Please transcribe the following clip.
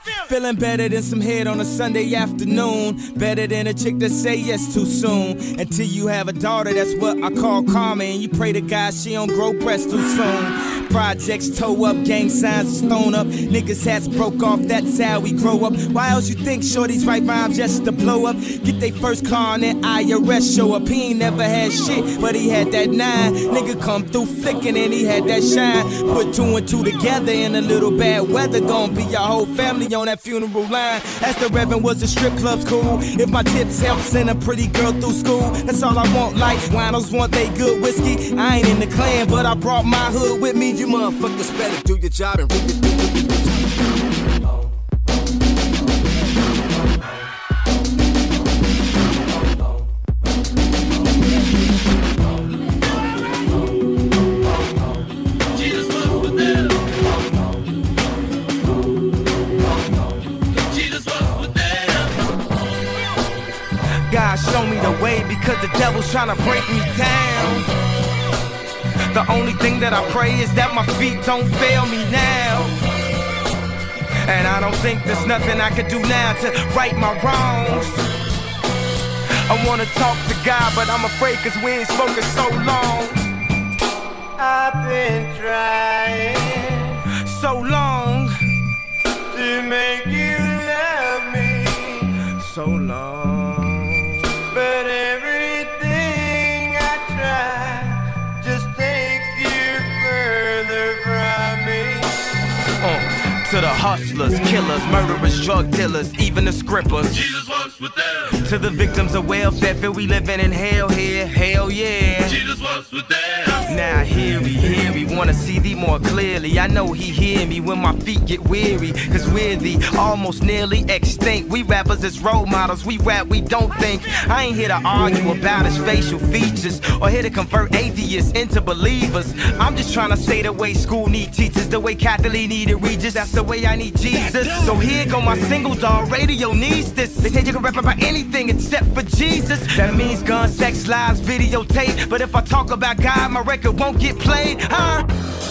Feeling better than some head on a Sunday afternoon. Better than a chick that say yes too soon. Until you have a daughter, that's what I call karma. And you pray to God she don't grow breasts too soon. Projects toe up, gang signs stone up. Niggas hats broke off, that's how we grow up. Why else you think shorties write rhymes just to blow up? Get they first car on that IRS show up. He ain't never had shit, but he had that 9. Nigga come through flicking and he had that shine. Put 2 and 2 together in a little bad weather. Gonna be your whole family on that funeral line. Ask the Reverend, was the strip clubs cool? If my tips help send a pretty girl through school, that's all I want. Like winos want they good whiskey. I ain't in the clan, but I brought my hood with me. You motherfuckers better do your job and read it. God show me the way because the devil's trying to break me down. The only thing that I pray is that my feet don't fail me now. And I don't think there's nothing I could do now to right my wrongs. I wanna talk to God, but I'm afraid cause we ain't spoken so long. I've been trying so long to make you love me. So long. But everything I try just takes you further from me. To the hustlers, killers, murderers, drug dealers, even the scrippers. Jesus walks with them. To the victims of welfare, feel we living in hell here, hell yeah. Jesus walks with them. Now hear me, wanna see thee more clearly. I know he hear me when my feet get weary. Cause we're the almost nearly extinct. We rappers as role models, we rap, we don't think. I ain't here to argue about his facial features or here to convert atheists into believers. I'm just trying to say the way school need teachers, the way Catholic needed Regis, that's the way I need Jesus. So here go my single dog, radio needs this. They say you can rap about anything except for Jesus. That means gun, sex, lies, videotape. But if I talk about God, my record won't get played, huh?